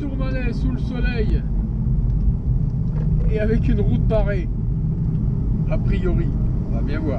Tourmalet sous le soleil et avec une route barrée. A priori, on va bien voir.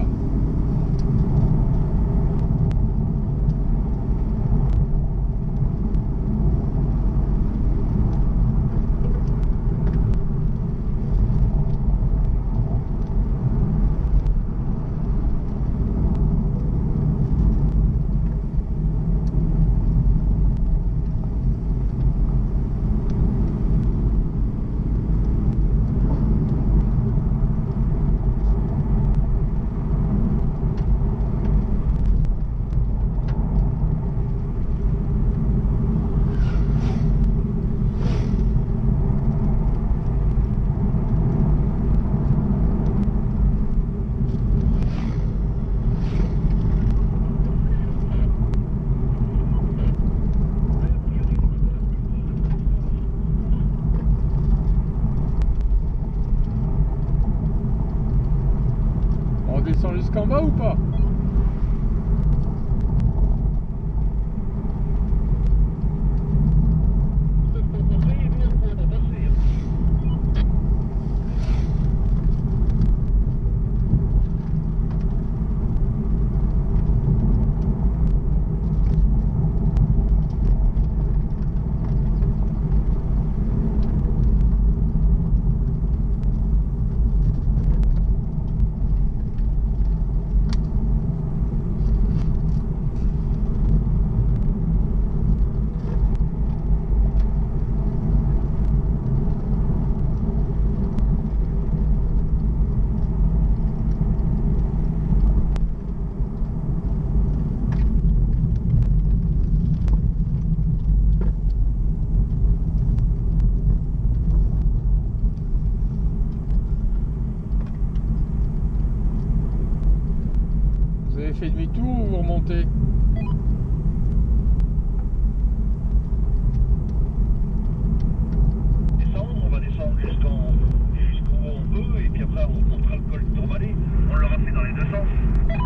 On descend jusqu'en bas ou pas? Vous avez fait demi-tour ou vous remontez? On va descendre jusqu'où on peut et puis après on remontera le col de Tourmalet. On l'aura fait dans les deux sens.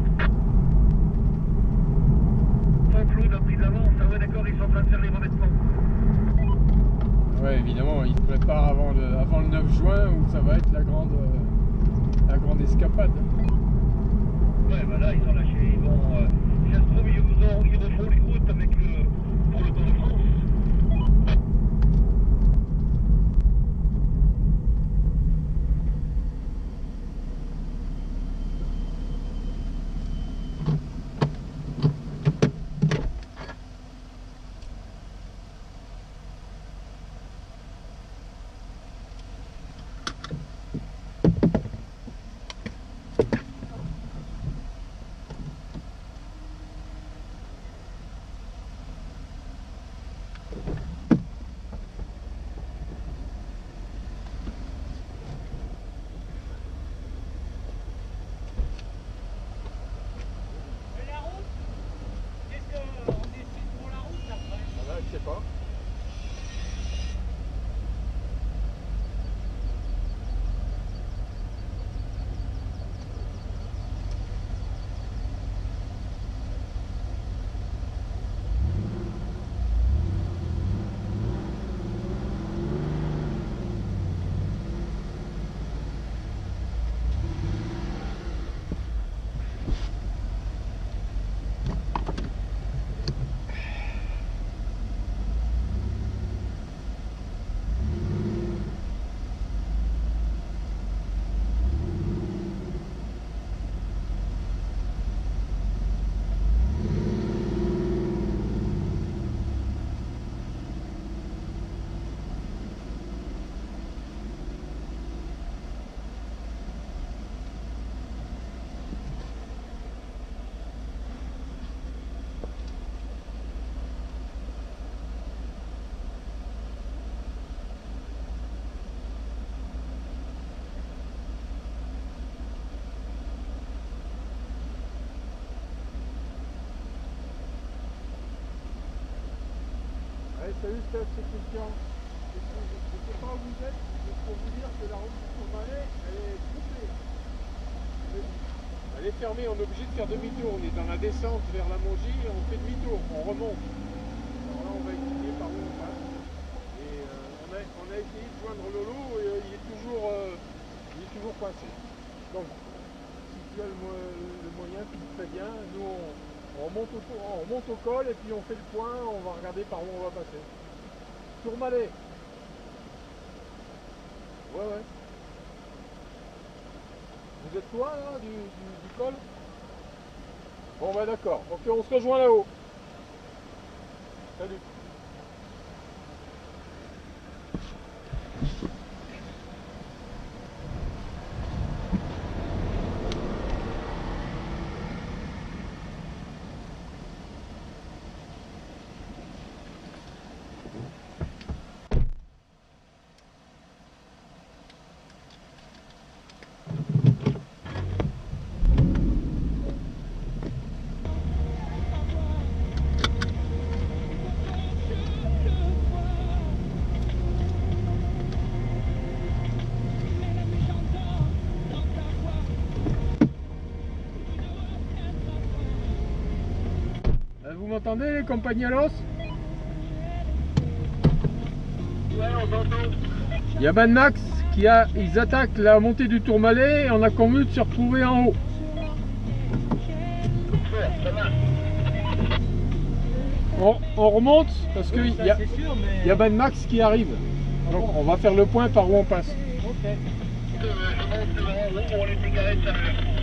Jean-Claude a pris de l'avance. Ah ouais d'accord, ils sont en train de faire les revêtements. Ouais, évidemment, ils se préparent avant le 9 juin où ça va être la grande escapade. Ouais bah là ils ont lâché, ils vont... si ça se trouve ils refont les routes avec pour le Tour de France. Je sais pas. Salut Steph, c'est Christian. Je ne sais pas où vous êtes, juste pour vous dire que la route du Tourmalet, elle est coupée. Elle est fermée, on est obligé de faire demi-tour. On est dans la descente vers la Mongie et on fait demi-tour, on remonte. Alors là, on va étudier par où on passe. Et essayé de joindre Lolo et il est toujours coincé. Donc, si tu as le moyen, tu le fais bien. Nous, on monte au col et puis on fait le point, on va regarder par où on va passer. Tourmalet. Ouais. Vous êtes loin là du col? Bon bah d'accord, ok, on se rejoint là-haut. Salut. Vous m'entendez les compagnolos? Ouais, on t'entend. Il y a Mad Max ils attaquent la montée du Tourmalet et on a convenu de se retrouver en haut. Ouais, ça marche. On remonte parce qu'il Ça, y a c'est sûr, mais... Mad Max qui arrive. Donc on va faire le point par où on passe. Ok. Je monte en haut, on les cigarettes, ça